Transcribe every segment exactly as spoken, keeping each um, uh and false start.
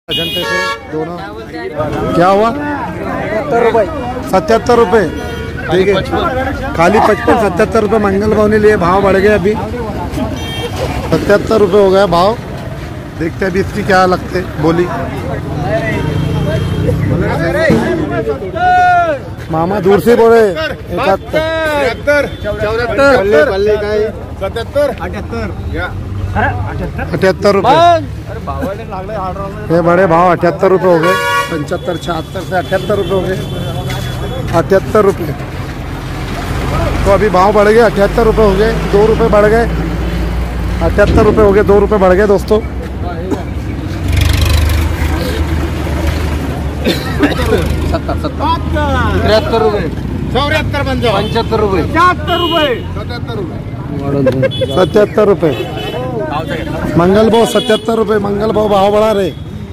अजंते से दोनों क्या हुआ? सत्तर रुपये सत्यात्तर रुपये ठीक है, खाली पचपन सत्यात्तर रुपये मंगल भाव ने लिए। भाव बढ़ गए, अभी सत्यात्तर रुपये हो गया भाव। देखते हैं अभी इसकी क्या लगते बोली। मामा दूर से बोले इकहत्तर चौहत्तर अठहत्तर रुपये। ये बड़े भाव अठहत्तर रुपये हो गए। पंचहत्तर छिहत्तर से अठहत्तर रुपये हो गए। अठहत्तर रुपये तो अभी भाव बढ़ गए, अठहत्तर रुपये हो गए। दो रुपये बढ़ गए, अठहत्तर रुपये हो गए, दो रुपये बढ़ गए दोस्तों। सत्तर सत्तर तिहत्तर रुपये चौहत्तर पंचहत्तर रुपये सत्तर रुपये सत्यात्तर रुपये सत्यात्तर रुपये मंगल भाव सत्यात्तर रुपये। मंगल भाव भाव बढ़ा रहे।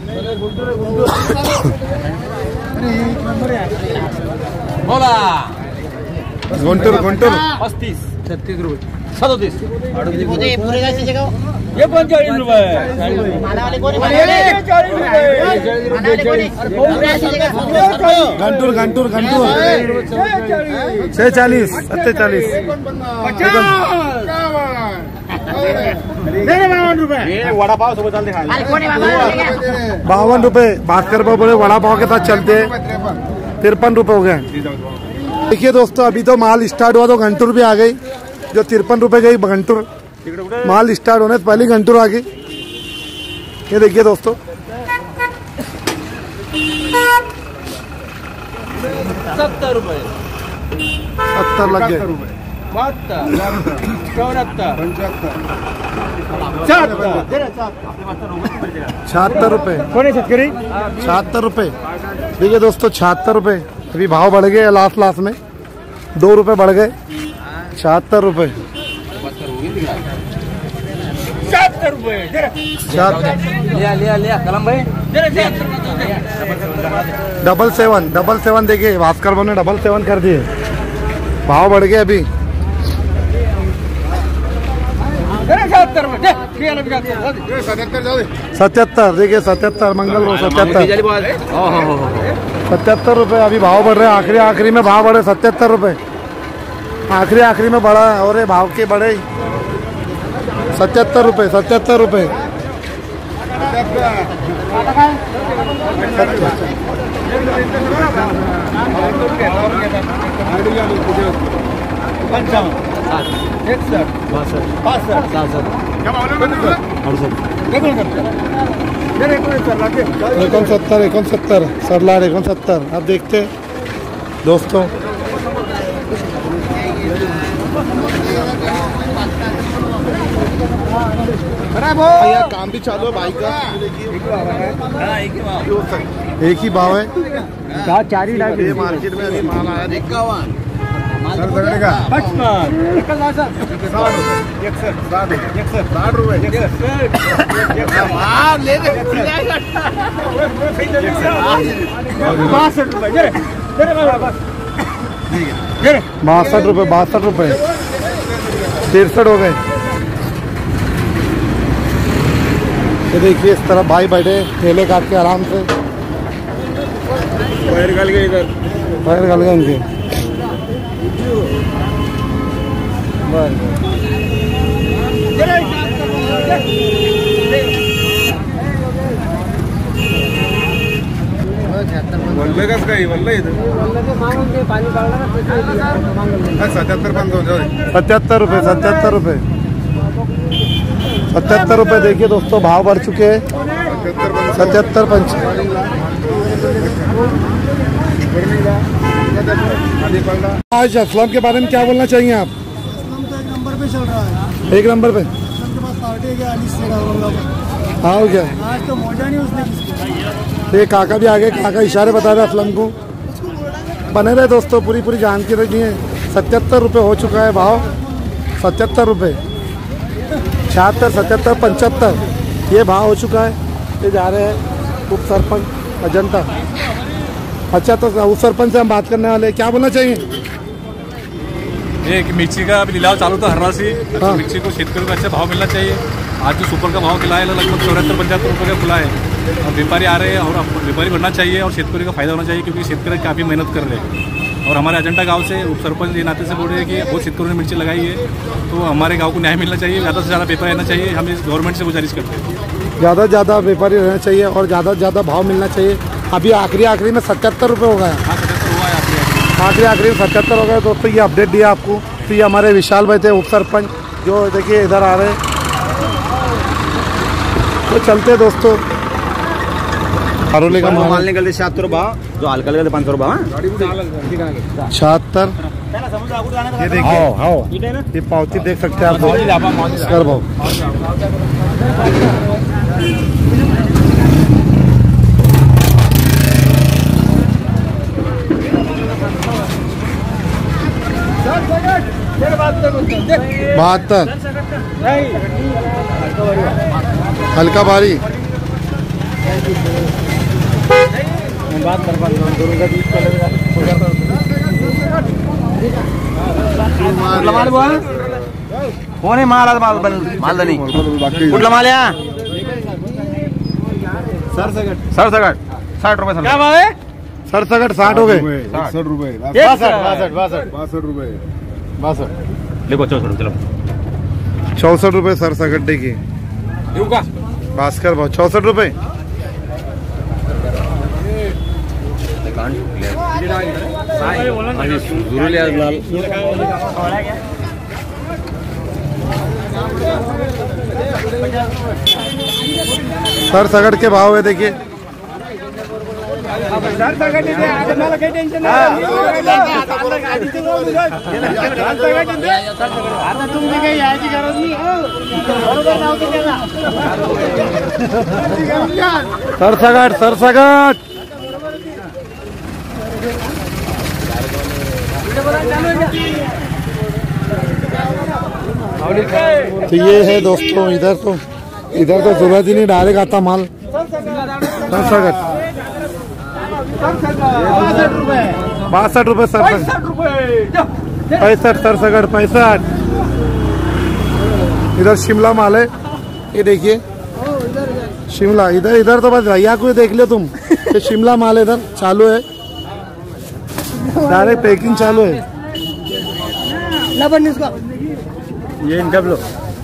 बोला गुंटूर गुंटूर पस्तीस छत्तीस रुपये सदोतीस ये पंचाळीस रुपये घंटूर घंटूर घंटूर छेचालीस सत्तेचालीस वडापाव सोबत चालते बावन रुपये। भास्कर भाव बोले वड़ा पाव के साथ चलते हैं। तिरपन रुपये हो गए। देखिए दोस्तों, अभी तो माल स्टार्ट हुआ तो घंटूर भी आ गई। जो तिरपन रुपए गई घंटूर, माल स्टार्ट होने से पहले घंटूर आ गई। ये देखिए दोस्तों, सत्तर रुपये सत्तर लग गए। छिहत्तर रुपये छिहत्तर रुपये देखिए दोस्तों, छिहत्तर रुपये अभी भाव बढ़ गए। लास्ट लास्ट में दो रुपये बढ़ गए। छिहत्तर रुपये सत्तर रुपये लिया लिया लिया कलम भाई डबल सेवन डबल सेवन देखिए, भास्कर भाव ने डबल सेवन कर दिए। भाव बढ़ गए अभी सत्यात्तर देखिए, सत्यात्तर मंगल भाव सत्यात्तर सत्यात्तर रुपये अभी भाव बढ़ रहे हैं। आखिरी आखिरी में भाव बढ़े सत्यात्तर रुपये। आखिरी आखिरी में बढ़ा और भाव के बढ़े सत्यात्तर रुपये सत्यात्तर रुपये एकोनसत्तर एकोनसत्तर सरलार एकोनसत्तर। अब देखते दोस्तों, काम भी चालू है बाइक का। एक ही भाव है, चार ही लाख। मार्केट में अभी माल आया इक्यावन साठ रुपये बासठ रुपये बासठ रुपये तिरसठ हो गए। तो देखिए इस तरफ भाई बैठे ठेले काट के आराम से। पैर गल गए इधर, पैर गल गए इनके। सत्यात्तर रुपये सत्यात्तर रुपये सत्यात्तर रुपये देखिए दोस्तों, भाव बढ़ चुके हैं। सत्यात्तर पंच आज असलम के बारे में क्या बोलना चाहिए आप? असलम तो एक नंबर पे चल रहा है। एक नंबर पे हाँ क्या आज तो मोजा नहीं उसने। ये काका भी आ गए, काका इशारे बता रहे असलम को। बने रहे दोस्तों, पूरी पूरी जानकारी रखी है। सत्यात्तर रुपये हो चुका है भाव, सत्यात्तर रुपये छिहत्तर सत्यात्तर पंचहत्तर ये भाव हो चुका है। ये जा रहे हैं उप सरपंच अजंता। अच्छा, तो उप सरपंच से हम बात करने वाले, क्या बोलना चाहिए? एक मिर्ची का अभी लिलाव चालू था हर से, तो मिर्ची को शेतकरी को अच्छा भाव मिलना चाहिए। आज जो सुपर का भाव खिलाया लगभग चौहत्तर पंचहत्तर रुपये का खुला है। और व्यापारी आ रहे हैं और व्यापारी बढ़ना चाहिए और शेतकरी का फायदा होना चाहिए, क्योंकि शेतकरी काफ़ी मेहनत कर रहे हैं। और हमारे अजंता गांव से उप सरपंच ये नाते से बोल रहे हैं कि बहुत शेतकरों ने मिर्ची लगाई है, तो हमारे गांव को न्याय मिलना चाहिए, ज़्यादा से ज़्यादा व्यापारी रहना चाहिए। हम इस गवर्नमेंट से गुजारिश करते हैं ज़्यादा से ज़्यादा व्यापारी रहना चाहिए और ज़्यादा से ज़्यादा भाव मिलना चाहिए। अभी आखिरी आखिरी में सत्तर रुपये हो गया, हाँ सत्तर हुआ है आपके आखिरी आखिरी में सत्तर हो गया। दोस्तों ये अपडेट दिया आपको। तो ये हमारे विशाल भाई थे उप सरपंच, जो देखिए इधर आ रहे हैं। तो चलते हैं दोस्तों। आरोले का माल निकलते छिहत्तर रुपये, जो हल्का निकलते पाँच सौ रुपये। छिहत्तर। ये देखिए ये पावती देख सकते हैं आप सर भाव। बहत्तर। हल्का भारी बात कर कोण माल मालदानी कुठला माल या सरसगट सरसगट साठ रुपये क्या भाव है? सरसगट साठ हो गए, बासठ रुपए बासठ बासठ बासठ रुपए बासठ देखो चौसठ चलो चौसठ रुपये सरसगड्डे की भास्कर भाव चौसठ रुपये। सरसगट के भाव है देखिए। सरसगट सरसगट तो ये है दोस्तों। इधर तो इधर तो सूरज ही नहीं डायरेक्ट आता माल। सरसगट बासठ रुपए सरसगट पैंसठ सरसगट पैंसठ। इधर शिमला माल है, ये देखिए शिमला। इधर इधर तो बस भैया को देख लो तुम, ये शिमला माल इधर चालू है, डायरेक्ट पैकिंग चालू है। ये इनका लो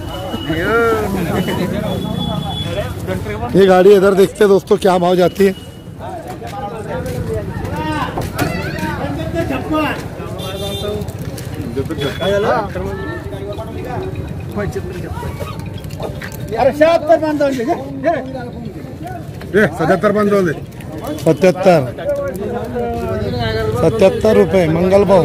ये गाड़ी इधर देखते हैं दोस्तों क्या भाव जाती है। सत्याहत्तर पाँच दे सत्याहत्तर सत्याहत्तर रुपये मंगल भाव।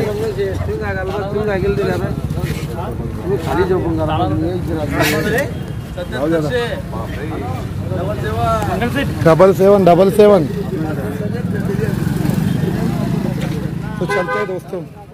Double seven double seven. तो चलते हैं दोस्तों।